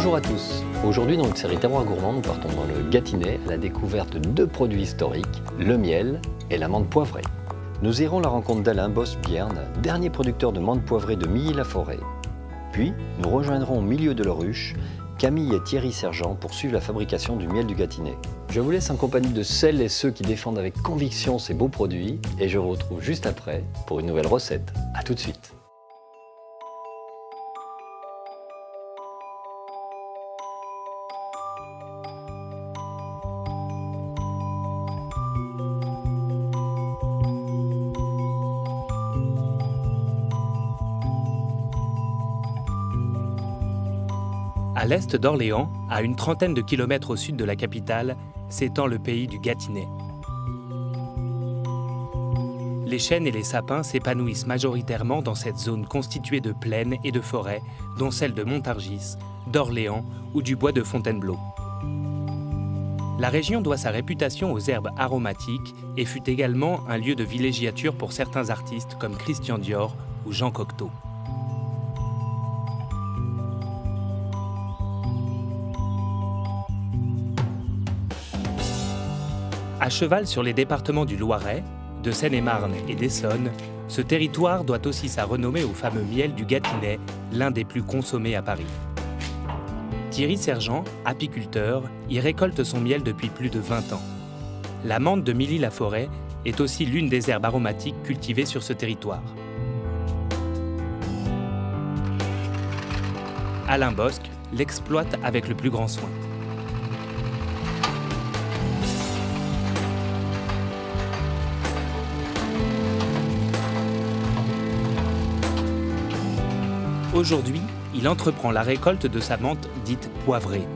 Bonjour à tous. Aujourd'hui dans notre série Terroir Gourmand, nous partons dans le Gâtinais à la découverte de deux produits historiques, le miel et la menthe poivrée. Nous irons à la rencontre d'Alain Bosse-Bierne, dernier producteur de menthe poivrée de Milly-la-Forêt. Puis, nous rejoindrons au milieu de leur ruche Camille et Thierry Sergent pour suivre la fabrication du miel du Gâtinais. Je vous laisse en compagnie de celles et ceux qui défendent avec conviction ces beaux produits et je vous retrouve juste après pour une nouvelle recette. A tout de suite. À l'est d'Orléans, à une trentaine de kilomètres au sud de la capitale, s'étend le pays du Gâtinais. Les chênes et les sapins s'épanouissent majoritairement dans cette zone constituée de plaines et de forêts, dont celle de Montargis, d'Orléans ou du bois de Fontainebleau. La région doit sa réputation aux herbes aromatiques et fut également un lieu de villégiature pour certains artistes comme Christian Dior ou Jean Cocteau. À cheval sur les départements du Loiret, de Seine-et-Marne et d'Essonne, ce territoire doit aussi sa renommée au fameux miel du Gâtinais, l'un des plus consommés à Paris. Thierry Sergent, apiculteur, y récolte son miel depuis plus de 20 ans. La menthe de Milly-la-Forêt est aussi l'une des herbes aromatiques cultivées sur ce territoire. Alain Bosque l'exploite avec le plus grand soin. Aujourd'hui, il entreprend la récolte de sa menthe dite poivrée.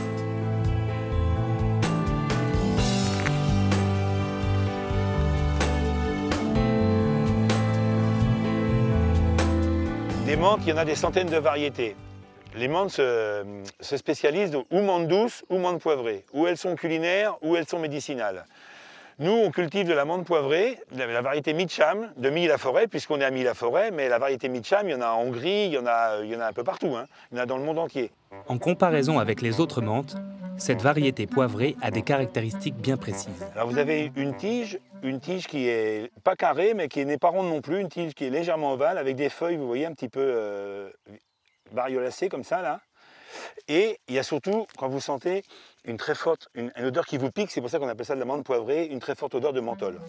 Des menthes, il y en a des centaines de variétés. Les menthes se spécialisent ou menthe douce ou menthe poivrée. Ou elles sont culinaires ou elles sont médicinales. Nous, on cultive de la menthe poivrée, la variété Mitcham de Milly-la-Forêt, puisqu'on est à Milly-la-Forêt, mais la variété Mitcham, il y en a en Hongrie, il y en a un peu partout, hein. Il y en a dans le monde entier. En comparaison avec les autres menthes, cette variété poivrée a des caractéristiques bien précises. Alors vous avez une tige qui est pas carrée, mais qui n'est pas ronde non plus, une tige qui est légèrement ovale, avec des feuilles, vous voyez, un petit peu bariolacées comme ça, là. Et il y a surtout, quand vous sentez une très forte, une odeur qui vous pique, c'est pour ça qu'on appelle ça de la menthe poivrée, une très forte odeur de menthol.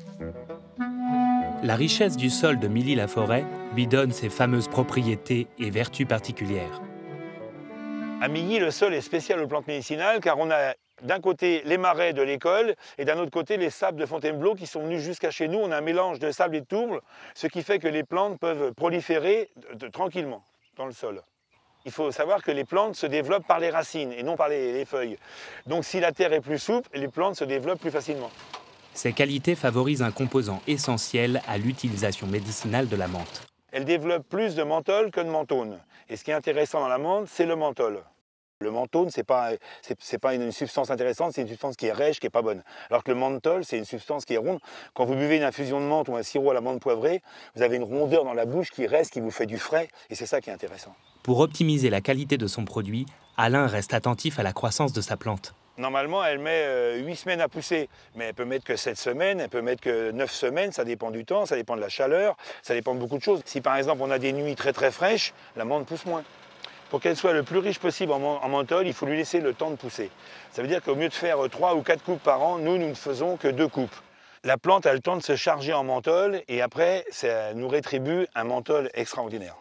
La richesse du sol de Milly-la-Forêt lui donne ses fameuses propriétés et vertus particulières. À Milly, le sol est spécial aux plantes médicinales car on a d'un côté les marais de l'école et d'un autre côté les sables de Fontainebleau qui sont venus jusqu'à chez nous. On a un mélange de sable et de tourbe, ce qui fait que les plantes peuvent proliférer tranquillement dans le sol. Il faut savoir que les plantes se développent par les racines et non par les feuilles. Donc si la terre est plus souple, les plantes se développent plus facilement. Ces qualités favorisent un composant essentiel à l'utilisation médicinale de la menthe. Elle développe plus de menthol que de menthone. Et ce qui est intéressant dans la menthe, c'est le menthol. Le menthone, c'est pas une substance intéressante, c'est une substance qui est rêche, qui n'est pas bonne. Alors que le menthol, c'est une substance qui est ronde. Quand vous buvez une infusion de menthe ou un sirop à la menthe poivrée, vous avez une rondeur dans la bouche qui reste, qui vous fait du frais, et c'est ça qui est intéressant. Pour optimiser la qualité de son produit, Alain reste attentif à la croissance de sa plante. Normalement, elle met 8 semaines à pousser, mais elle peut mettre que 7 semaines, elle peut mettre que 9 semaines, ça dépend du temps, ça dépend de la chaleur, ça dépend de beaucoup de choses. Si par exemple on a des nuits très très fraîches, la menthe pousse moins. Pour qu'elle soit le plus riche possible en menthol, il faut lui laisser le temps de pousser. Ça veut dire qu'au mieux de faire 3 ou 4 coupes par an, nous ne faisons que 2 coupes. La plante a le temps de se charger en menthol et après, ça nous rétribue un menthol extraordinaire.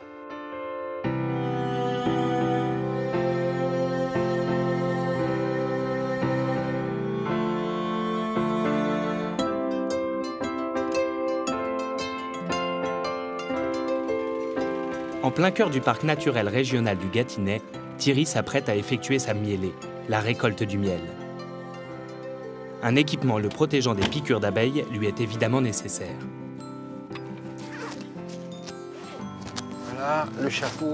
En plein cœur du parc naturel régional du Gâtinais, Thierry s'apprête à effectuer sa mielée, la récolte du miel. Un équipement le protégeant des piqûres d'abeilles lui est évidemment nécessaire. Voilà le chapeau.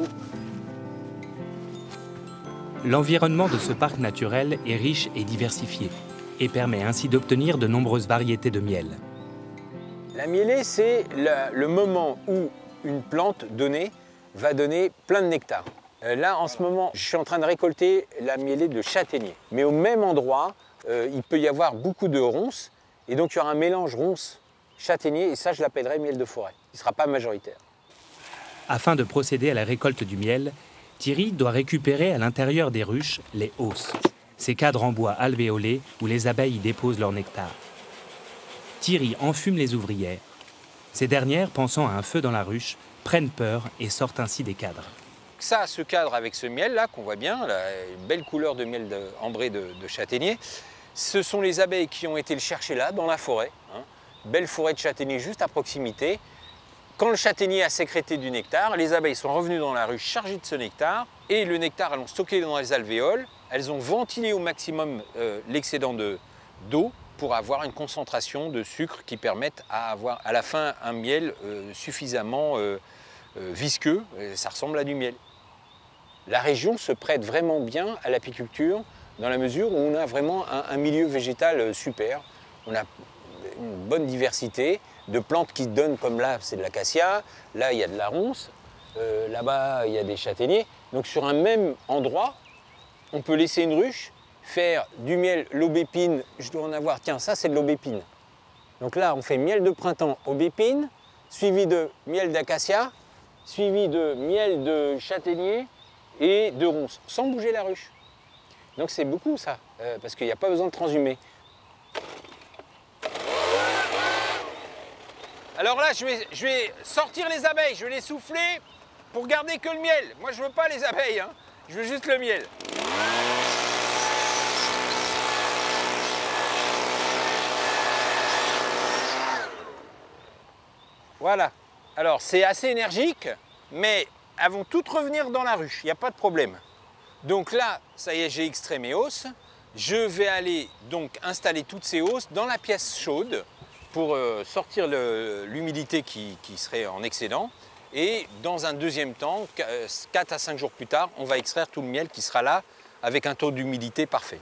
L'environnement de ce parc naturel est riche et diversifié et permet ainsi d'obtenir de nombreuses variétés de miel. La mielée, c'est le moment où une plante donnée va donner plein de nectar. Là, en ce moment, je suis en train de récolter la mielée de châtaignier. Mais au même endroit, il peut y avoir beaucoup de ronces. Et donc, il y aura un mélange ronce-châtaignier. Et ça, je l'appellerai miel de forêt. Il ne sera pas majoritaire. Afin de procéder à la récolte du miel, Thierry doit récupérer à l'intérieur des ruches les hausses, ces cadres en bois alvéolés où les abeilles y déposent leur nectar. Thierry enfume les ouvrières. Ces dernières, pensant à un feu dans la ruche, prennent peur et sortent ainsi des cadres. Ça, ce cadre avec ce miel-là, qu'on voit bien, là, une belle couleur de miel ambré de châtaignier, ce sont les abeilles qui ont été le chercher là, dans la forêt. Hein. Belle forêt de châtaignier juste à proximité. Quand le châtaignier a sécrété du nectar, les abeilles sont revenues dans la ruche chargées de ce nectar et le nectar, elles l'ont stocké dans les alvéoles. Elles ont ventilé au maximum l'excédent d'eau pour avoir une concentration de sucre qui permette à avoir à la fin un miel suffisamment visqueux. Ça ressemble à du miel. La région se prête vraiment bien à l'apiculture dans la mesure où on a vraiment un milieu végétal super. On a une bonne diversité de plantes qui donnent, comme là, c'est de l'acacia, là, il y a de la ronce, là-bas, il y a des châtaigniers. Donc sur un même endroit, on peut laisser une ruche, faire du miel, l'aubépine, je dois en avoir, tiens, ça c'est de l'aubépine. Donc là, on fait miel de printemps, aubépine, suivi de miel d'acacia, suivi de miel de châtaignier et de ronce, sans bouger la ruche. Donc c'est beaucoup ça, parce qu'il n'y a pas besoin de transhumer. Alors là, je vais sortir les abeilles, je vais les souffler pour garder que le miel. Moi, je veux pas les abeilles, hein. Je veux juste le miel. Voilà. Alors, c'est assez énergique, mais elles vont toutes revenir dans la ruche, il n'y a pas de problème. Donc là, ça y est, j'ai extrait mes hausses. Je vais aller donc installer toutes ces hausses dans la pièce chaude pour sortir l'humidité qui serait en excédent. Et dans un deuxième temps, 4 à 5 jours plus tard, on va extraire tout le miel qui sera là avec un taux d'humidité parfait.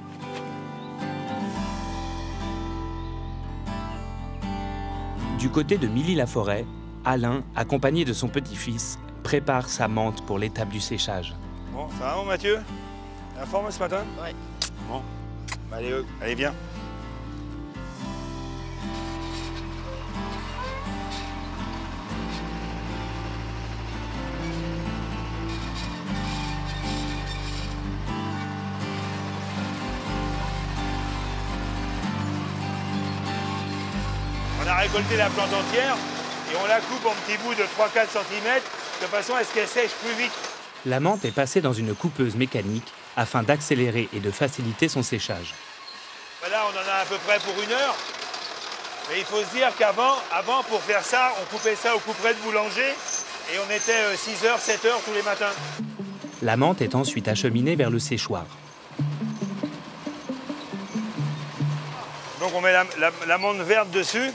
Du côté de Milly-la-Forêt, Alain, accompagné de son petit-fils, prépare sa menthe pour l'étape du séchage. Bon, ça va, mon Mathieu? La forme ce matin? Ouais. Bon, bah, allez, viens. On a récolté la plante entière et on la coupe en petits bouts de 3-4 cm de façon à ce qu'elle sèche plus vite. La menthe est passée dans une coupeuse mécanique afin d'accélérer et de faciliter son séchage. Là, on en a à peu près pour 1 heure. Mais il faut se dire qu'avant, pour faire ça, on coupait ça au couperet de boulanger et on était 6 heures, 7 heures tous les matins. La menthe est ensuite acheminée vers le séchoir. Donc on met la menthe verte dessus.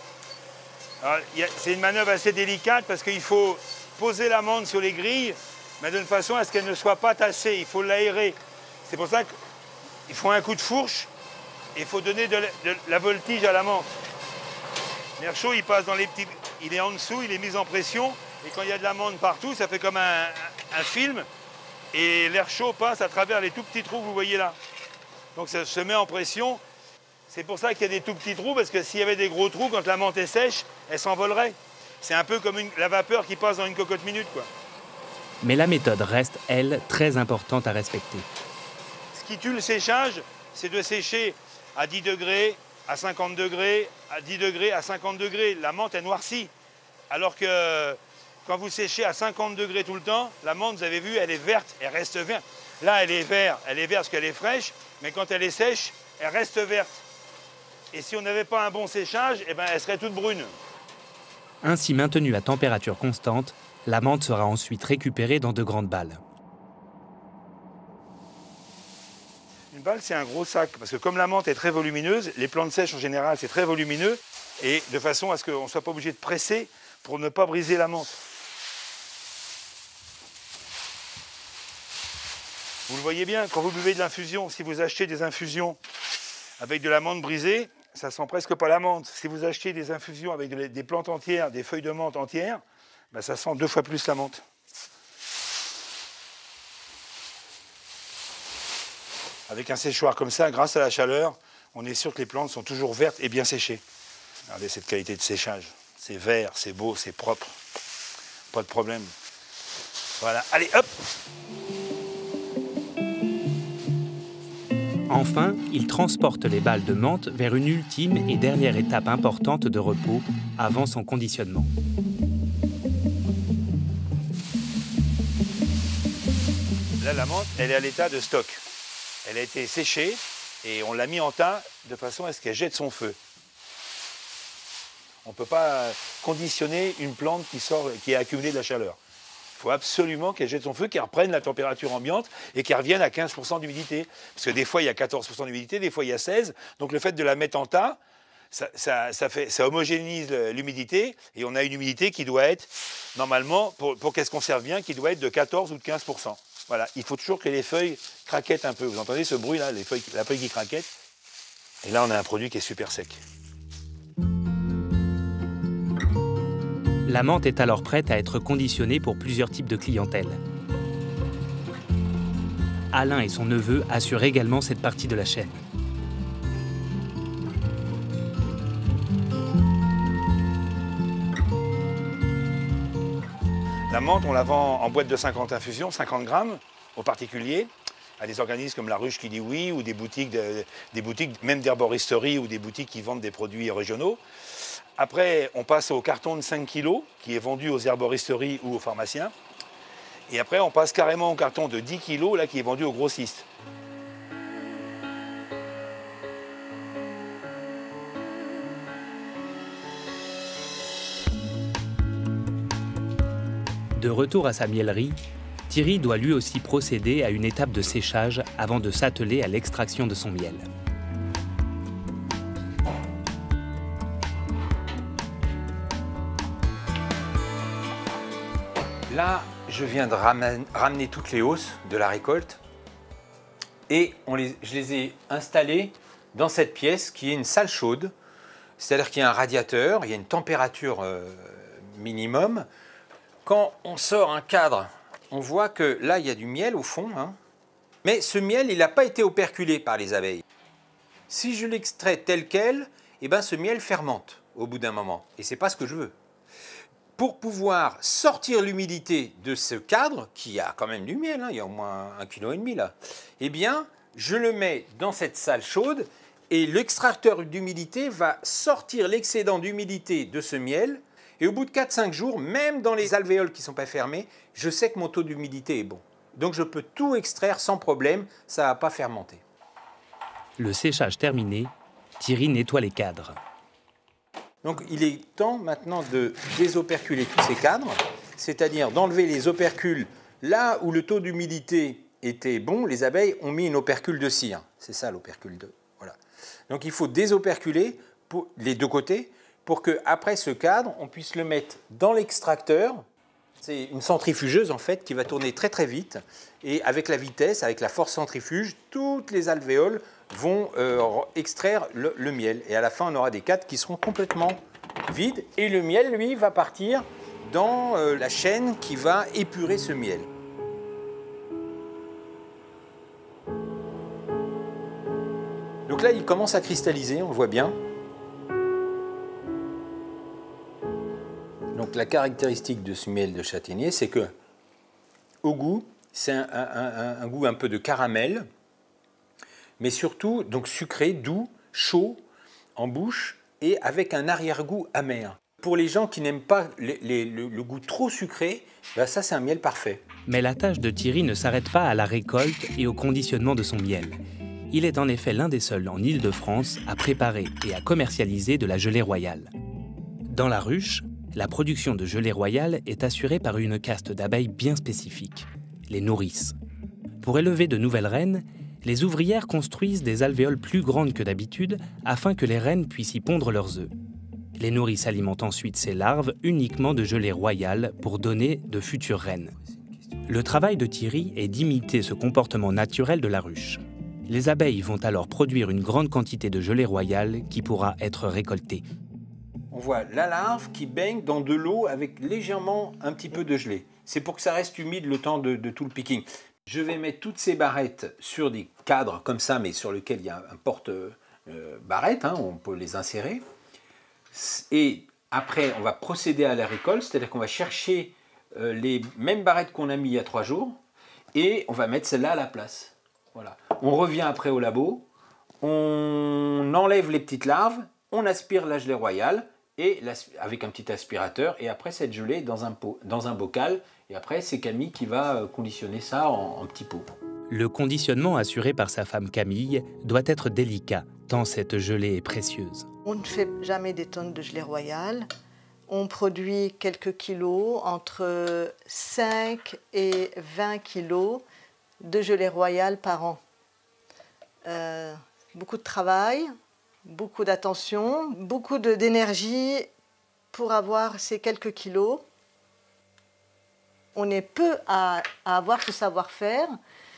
C'est une manœuvre assez délicate parce qu'il faut poser la menthe sur les grilles, mais d'une façon à ce qu'elle ne soit pas tassée. Il faut l'aérer. C'est pour ça qu'il faut un coup de fourche et il faut donner de la voltige à la menthe. L'air chaud, il passe dans les petits... Il est en dessous, il est mis en pression. Et quand il y a de la menthe partout, ça fait comme un film. Et l'air chaud passe à travers les tout petits trous que vous voyez là. Donc ça se met en pression. C'est pour ça qu'il y a des tout petits trous, parce que s'il y avait des gros trous, quand la menthe est sèche, elle s'envolerait. C'est un peu comme la vapeur qui passe dans une cocotte minute, quoi. Mais la méthode reste, elle, très importante à respecter. Ce qui tue le séchage, c'est de sécher à 10 degrés, à 50 degrés, à 10 degrés, à 50 degrés. La menthe est noircie. Alors que quand vous séchez à 50 degrés tout le temps, la menthe, vous avez vu, elle est verte, elle reste verte. Là, elle est verte parce qu'elle est fraîche, mais quand elle est sèche, elle reste verte. Et si on n'avait pas un bon séchage, eh ben, elle serait toute brune. Ainsi maintenue à température constante, la menthe sera ensuite récupérée dans de grandes balles. Une balle, c'est un gros sac, parce que comme la menthe est très volumineuse, les plantes sèches en général, c'est très volumineux, et de façon à ce qu'on ne soit pas obligé de presser pour ne pas briser la menthe. Vous le voyez bien, quand vous buvez de l'infusion, si vous achetez des infusions avec de la menthe brisée, ça sent presque pas la menthe. Si vous achetez des infusions avec des plantes entières, des feuilles de menthe entières, ben ça sent 2 fois plus la menthe. Avec un séchoir comme ça, grâce à la chaleur, on est sûr que les plantes sont toujours vertes et bien séchées. Regardez cette qualité de séchage. C'est vert, c'est beau, c'est propre. Pas de problème. Voilà, allez, hop! Enfin, il transporte les balles de menthe vers une ultime et dernière étape importante de repos avant son conditionnement. Là, la menthe, elle est à l'état de stock. Elle a été séchée et on l'a mis en tas de façon à ce qu'elle jette son feu. On ne peut pas conditionner une plante qui a accumulé de la chaleur. Il faut absolument qu'elle jette son feu, qu'elle reprenne la température ambiante et qu'elle revienne à 15% d'humidité. Parce que des fois, il y a 14% d'humidité, des fois, il y a 16%. Donc le fait de la mettre en tas, ça homogénise l'humidité et on a une humidité qui doit être, normalement, pour qu'elle se conserve bien, qui doit être de 14 ou de 15%. Voilà, il faut toujours que les feuilles craquettent un peu. Vous entendez ce bruit-là, la feuille qui craquette? Et là, on a un produit qui est super sec. La menthe est alors prête à être conditionnée pour plusieurs types de clientèle. Alain et son neveu assurent également cette partie de la chaîne. La menthe, on la vend en boîte de 50 infusions, 50 grammes, aux particuliers, à des organismes comme La Ruche qui dit oui, ou des boutiques même d'herboristerie ou des boutiques qui vendent des produits régionaux. Après, on passe au carton de 5 kg qui est vendu aux herboristeries ou aux pharmaciens. Et après, on passe carrément au carton de 10 kg là, qui est vendu aux grossistes. De retour à sa miellerie, Thierry doit lui aussi procéder à une étape de séchage avant de s'atteler à l'extraction de son miel. Là, je viens de ramener toutes les hausses de la récolte et je les ai installées dans cette pièce qui est une salle chaude. C'est-à-dire qu'il y a un radiateur, il y a une température minimum. Quand on sort un cadre, on voit que là, il y a du miel au fond. Hein. Mais ce miel, il n'a pas été operculé par les abeilles. Si je l'extrais tel quel, eh ben, ce miel fermente au bout d'un moment. Et ce n'est pas ce que je veux. Pour pouvoir sortir l'humidité de ce cadre, qui a quand même du miel, hein, il y a au moins 1,5 kg là, eh bien, je le mets dans cette salle chaude et l'extracteur d'humidité va sortir l'excédent d'humidité de ce miel. Et au bout de 4-5 jours, même dans les alvéoles qui ne sont pas fermées, je sais que mon taux d'humidité est bon. Donc je peux tout extraire sans problème, ça ne va pas fermenter. Le séchage terminé, Thierry nettoie les cadres. Donc il est temps maintenant de désoperculer tous ces cadres, c'est-à-dire d'enlever les opercules là où le taux d'humidité était bon. Les abeilles ont mis une opercule de cire, c'est ça l'opercule 2. Voilà. Donc il faut désoperculer les deux côtés pour qu'après ce cadre, on puisse le mettre dans l'extracteur. C'est une centrifugeuse en fait qui va tourner très très vite et avec la vitesse, avec la force centrifuge, toutes les alvéoles vont extraire le miel. Et à la fin, on aura des cadres qui seront complètement vides. Et le miel, lui, va partir dans la chaîne qui va épurer ce miel. Donc là, il commence à cristalliser, on le voit bien. Donc la caractéristique de ce miel de châtaignier, c'est que au goût, c'est un goût un peu de caramel, mais surtout donc sucré, doux, chaud en bouche et avec un arrière-goût amer. Pour les gens qui n'aiment pas le goût trop sucré, ben ça c'est un miel parfait. Mais la tâche de Thierry ne s'arrête pas à la récolte et au conditionnement de son miel. Il est en effet l'un des seuls en Île-de-France à préparer et à commercialiser de la gelée royale. Dans la ruche, la production de gelée royale est assurée par une caste d'abeilles bien spécifique, les nourrices. Pour élever de nouvelles reines, les ouvrières construisent des alvéoles plus grandes que d'habitude afin que les reines puissent y pondre leurs œufs. Les nourrices alimentent ensuite ces larves uniquement de gelée royale pour donner de futures reines. Le travail de Thierry est d'imiter ce comportement naturel de la ruche. Les abeilles vont alors produire une grande quantité de gelée royale qui pourra être récoltée. On voit la larve qui baigne dans de l'eau avec légèrement un petit peu de gelée. C'est pour que ça reste humide le temps de tout le picking. Je vais mettre toutes ces barrettes sur des cadres comme ça, mais sur lesquels il y a un porte-barrettes, on peut les insérer. Et après, on va procéder à la récolte, c'est-à-dire qu'on va chercher les mêmes barrettes qu'on a mis il y a 3 jours et on va mettre celle-là à la place. Voilà. On revient après au labo, on enlève les petites larves, on aspire la gelée royale et avec un petit aspirateur, et après cette gelée dans un bocal, et après c'est Camille qui va conditionner ça en petits pots. Le conditionnement assuré par sa femme Camille doit être délicat, tant cette gelée est précieuse. On ne fait jamais des tonnes de gelée royale. On produit quelques kilos, entre 5 et 20 kilos de gelée royale par an. Beaucoup de travail, beaucoup d'attention, beaucoup d'énergie pour avoir ces quelques kilos. On est peu à avoir ce savoir-faire.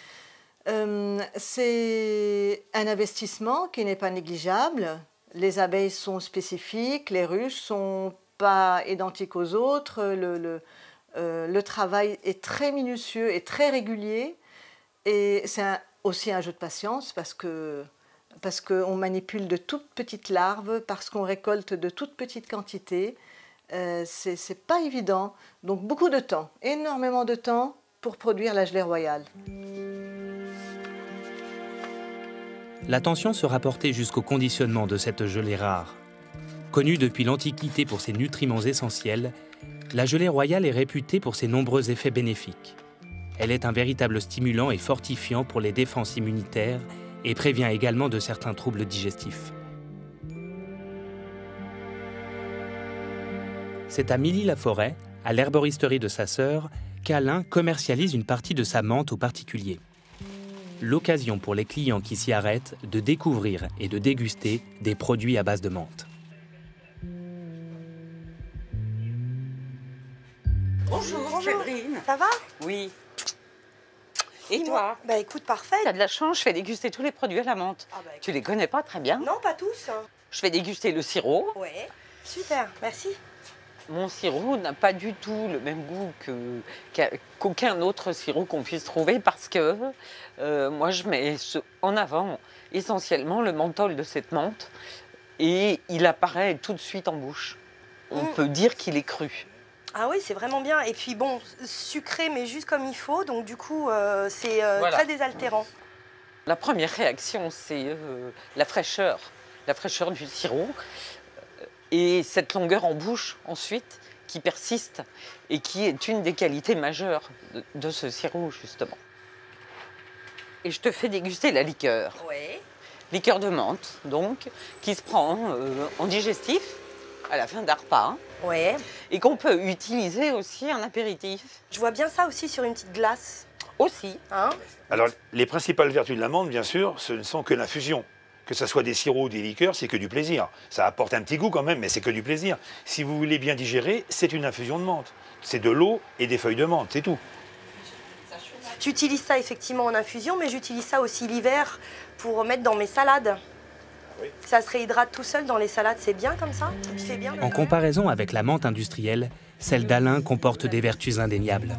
C'est un investissement qui n'est pas négligeable. Les abeilles sont spécifiques, les ruches ne sont pas identiques aux autres. Le travail est très minutieux et très régulier. Et c'est aussi un jeu de patience parce qu'on manipule de toutes petites larves, parce qu'on récolte de toutes petites quantités. C'est pas évident. Donc beaucoup de temps, énormément de temps pour produire la gelée royale. L'attention sera portée jusqu'au conditionnement de cette gelée rare. Connue depuis l'Antiquité pour ses nutriments essentiels, la gelée royale est réputée pour ses nombreux effets bénéfiques. Elle est un véritable stimulant et fortifiant pour les défenses immunitaires et prévient également de certains troubles digestifs. C'est à Milly-la-Forêt, à l'herboristerie de sa sœur, qu'Alain commercialise une partie de sa menthe aux particuliers. L'occasion pour les clients qui s'y arrêtent de découvrir et de déguster des produits à base de menthe. Bonjour, Séverine. Ça va? Oui. Et toi? Bah écoute, parfait. T'as de la chance, je fais déguster tous les produits à la menthe. Ah bah, Tu les connais pas très bien? Non, pas tous. Je fais déguster le sirop. Ouais, super, merci. Mon sirop n'a pas du tout le même goût qu'aucun autre sirop qu'on puisse trouver parce que moi je mets en avant essentiellement le menthol de cette menthe et il apparaît tout de suite en bouche. On peut dire qu'il est cru. Ah oui, c'est vraiment bien. Et puis bon, sucré mais juste comme il faut, donc du coup c'est Voilà. très désaltérant. La première réaction c'est la fraîcheur du sirop. Et cette longueur en bouche, ensuite, qui persiste et qui est une des qualités majeures de ce sirop, justement. Et je te fais déguster la liqueur. Ouais. Liqueur de menthe, donc, qui se prend en digestif, à la fin d'un repas, Ouais. et qu'on peut utiliser aussi en apéritif. Je vois bien ça aussi sur une petite glace. Aussi. Hein? Alors, les principales vertus de la menthe, bien sûr, ce ne sont que l'infusion. Que ce soit des sirops ou des liqueurs, c'est que du plaisir. Ça apporte un petit goût quand même, mais c'est que du plaisir. Si vous voulez bien digérer, c'est une infusion de menthe. C'est de l'eau et des feuilles de menthe, c'est tout. J'utilise ça effectivement en infusion, mais j'utilise ça aussi l'hiver pour mettre dans mes salades. Oui. Ça se réhydrate tout seul dans les salades, c'est bien comme ça? Et puis c'est bien. En comparaison avec la menthe industrielle, celle d'Alain comporte des vertus indéniables.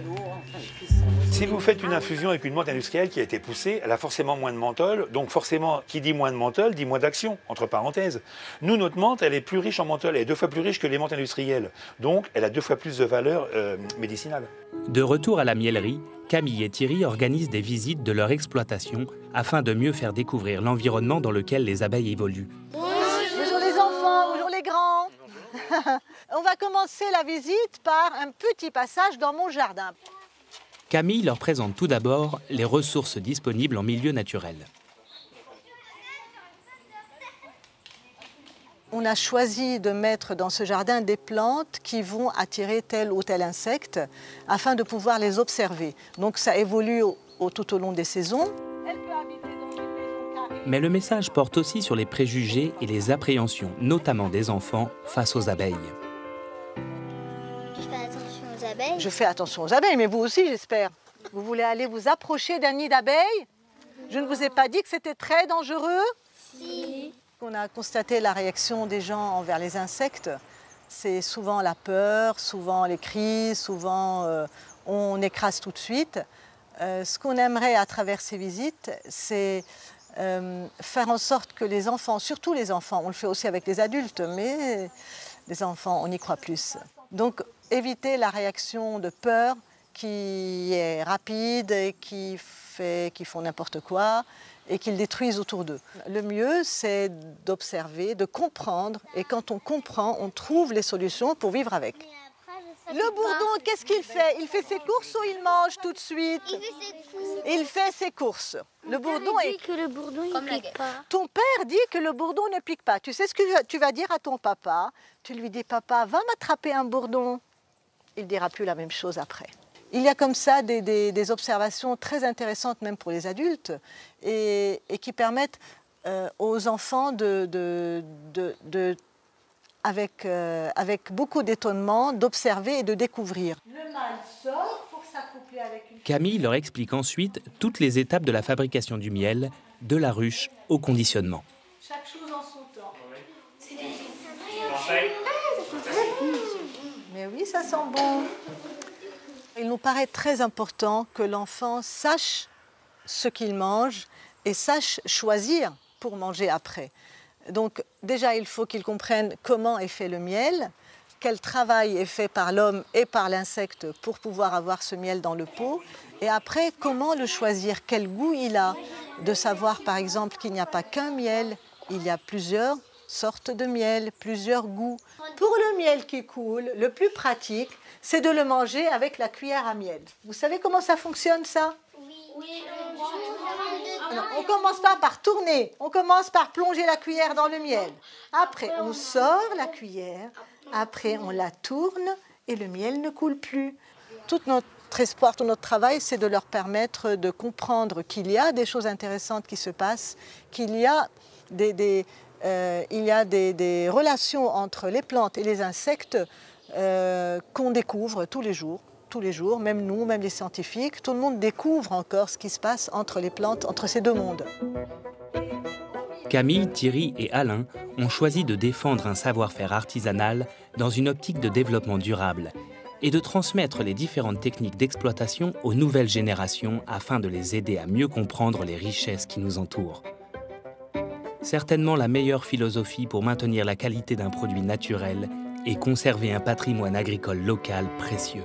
Si vous faites une infusion avec une menthe industrielle qui a été poussée, elle a forcément moins de menthol. Donc forcément, qui dit moins de menthol, dit moins d'action, entre parenthèses. Nous, notre menthe, elle est plus riche en menthol. Elle est 2 fois plus riche que les menthes industrielles. Donc, elle a 2 fois plus de valeur médicinale. De retour à la mielerie, Camille et Thierry organisent des visites de leur exploitation afin de mieux faire découvrir l'environnement dans lequel les abeilles évoluent. Bonjour les enfants, bonjour les grands. On va commencer la visite par un petit passage dans mon jardin. Camille leur présente tout d'abord les ressources disponibles en milieu naturel. On a choisi de mettre dans ce jardin des plantes qui vont attirer tel ou tel insecte afin de pouvoir les observer. Donc ça évolue tout au long des saisons. Mais le message porte aussi sur les préjugés et les appréhensions, notamment des enfants, face aux abeilles. Je fais attention aux abeilles. Je fais attention aux abeilles, mais vous aussi j'espère. Vous voulez aller vous approcher d'un nid d'abeilles? Je ne vous ai pas dit que c'était très dangereux? Si. On a constaté la réaction des gens envers les insectes. C'est souvent la peur, souvent les cris, souvent on écrase tout de suite. Ce qu'on aimerait à travers ces visites, c'est faire en sorte que les enfants, surtout les enfants, on le fait aussi avec les adultes, mais les enfants, on y croit plus. Donc éviter la réaction de peur qui est rapide et qui font n'importe quoi et qu'ils détruisent autour d'eux. Le mieux, c'est d'observer, de comprendre, et quand on comprend, on trouve les solutions pour vivre avec. Le bourdon, qu'est-ce qu'il fait? Il fait ses courses ou il mange tout de suite? Il fait ses courses. Le bourdon dit que le bourdon ne pique pas. Ton père dit que le bourdon ne pique pas. Tu sais ce que tu vas dire à ton papa? Tu lui dis, papa, va m'attraper un bourdon. Il ne dira plus la même chose après. Il y a comme ça des observations très intéressantes, même pour les adultes, et qui permettent aux enfants avec beaucoup d'étonnement, d'observer et de découvrir. Le mâle sort pour s'accoupler avec une... Camille leur explique ensuite toutes les étapes de la fabrication du miel, de la ruche au conditionnement. Chaque chose en son temps. Mais oui, ça sent bon. Il nous paraît très important que l'enfant sache ce qu'il mange et sache choisir pour manger après. Donc déjà, il faut qu'il comprenne comment est fait le miel, quel travail est fait par l'homme et par l'insecte pour pouvoir avoir ce miel dans le pot, et après, comment le choisir, quel goût il a, de savoir par exemple qu'il n'y a pas qu'un miel, il y a plusieurs sortes de miel, plusieurs goûts. Pour le miel qui coule, le plus pratique, c'est de le manger avec la cuillère à miel. Vous savez comment ça fonctionne, ça? Oui. Alors, on ne commence pas par tourner, on commence par plonger la cuillère dans le miel. Après, on sort la cuillère, après on la tourne et le miel ne coule plus. Tout notre espoir, tout notre travail, c'est de leur permettre de comprendre qu'il y a des choses intéressantes qui se passent, qu'il y a des relations entre les plantes et les insectes qu'on découvre tous les jours, même nous, même les scientifiques, tout le monde découvre encore ce qui se passe entre les plantes, entre ces deux mondes. Camille, Thierry et Alain ont choisi de défendre un savoir-faire artisanal dans une optique de développement durable et de transmettre les différentes techniques d'exploitation aux nouvelles générations afin de les aider à mieux comprendre les richesses qui nous entourent. Certainement la meilleure philosophie pour maintenir la qualité d'un produit naturel et conserver un patrimoine agricole local précieux.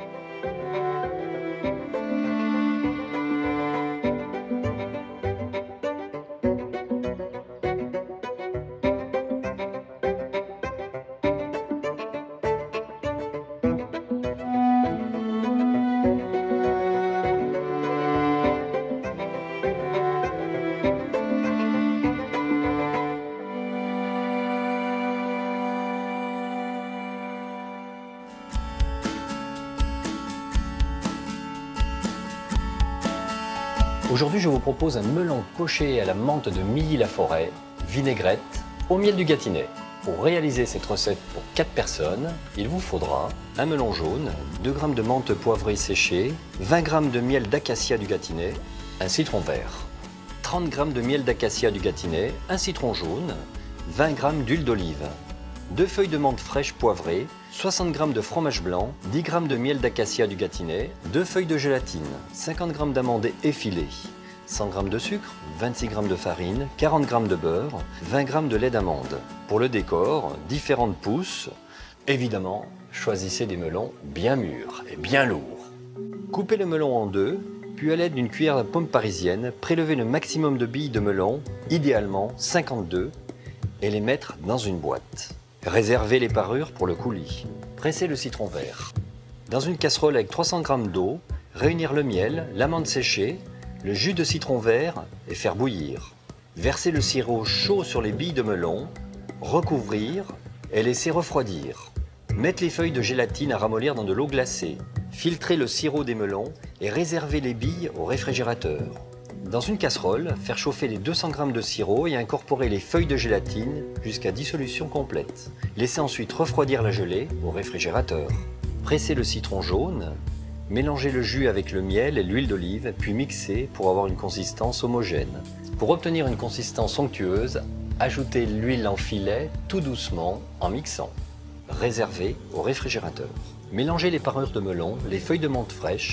Aujourd'hui, je vous propose un melon poché à la menthe de Milly-la-Forêt, vinaigrette, au miel du Gâtinais. Pour réaliser cette recette pour 4 personnes, il vous faudra un melon jaune, 2 g de menthe poivrée séchée, 20 g de miel d'acacia du Gâtinais, un citron vert, 30 g de miel d'acacia du Gâtinais, un citron jaune, 20 g d'huile d'olive, 2 feuilles de menthe fraîche poivrée, 60 g de fromage blanc, 10 g de miel d'acacia du Gâtinais, 2 feuilles de gélatine, 50 g d'amandes effilées, 100 g de sucre, 26 g de farine, 40 g de beurre, 20 g de lait d'amande. Pour le décor, différentes pousses. Évidemment, choisissez des melons bien mûrs et bien lourds. Coupez le melon en deux, puis à l'aide d'une cuillère à pomme parisienne, prélevez le maximum de billes de melon, idéalement 52, et les mettre dans une boîte. Réservez les parures pour le coulis. Pressez le citron vert. Dans une casserole avec 300 g d'eau, réunir le miel, l'amande séchée, le jus de citron vert et faire bouillir. Versez le sirop chaud sur les billes de melon, recouvrir et laisser refroidir. Mettre les feuilles de gélatine à ramollir dans de l'eau glacée. Filtrer le sirop des melons et réserver les billes au réfrigérateur. Dans une casserole, faire chauffer les 200 g de sirop et incorporer les feuilles de gélatine jusqu'à dissolution complète. Laissez ensuite refroidir la gelée au réfrigérateur. Pressez le citron jaune, mélangez le jus avec le miel et l'huile d'olive, puis mixez pour avoir une consistance homogène. Pour obtenir une consistance onctueuse, ajoutez l'huile en filet tout doucement en mixant. Réservez au réfrigérateur. Mélangez les parures de melon, les feuilles de menthe fraîche,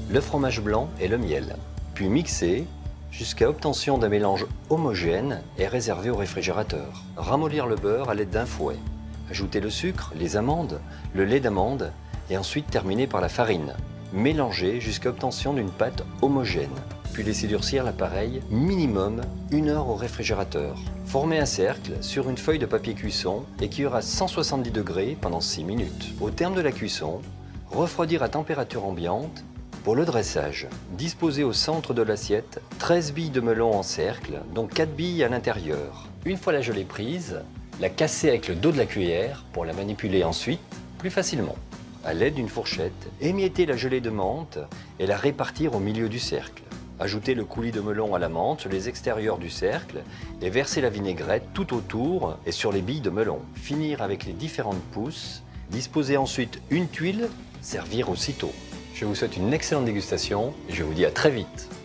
le fromage blanc et le miel. Puis mixer jusqu'à obtention d'un mélange homogène et réservé au réfrigérateur. Ramollir le beurre à l'aide d'un fouet. Ajouter le sucre, les amandes, le lait d'amande et ensuite terminer par la farine. Mélanger jusqu'à obtention d'une pâte homogène. Puis laisser durcir l'appareil minimum 1 heure au réfrigérateur. Former un cercle sur une feuille de papier cuisson et cuire à 170 degrés pendant 6 minutes. Au terme de la cuisson, refroidir à température ambiante. Pour le dressage, disposez au centre de l'assiette 13 billes de melon en cercle, dont 4 billes à l'intérieur. Une fois la gelée prise, la casser avec le dos de la cuillère pour la manipuler ensuite plus facilement. À l'aide d'une fourchette, émietter la gelée de menthe et la répartir au milieu du cercle. Ajoutez le coulis de melon à la menthe sur les extérieurs du cercle et versez la vinaigrette tout autour et sur les billes de melon. Finir avec les différentes pousses. Disposez ensuite une tuile, servir aussitôt. Je vous souhaite une excellente dégustation et je vous dis à très vite.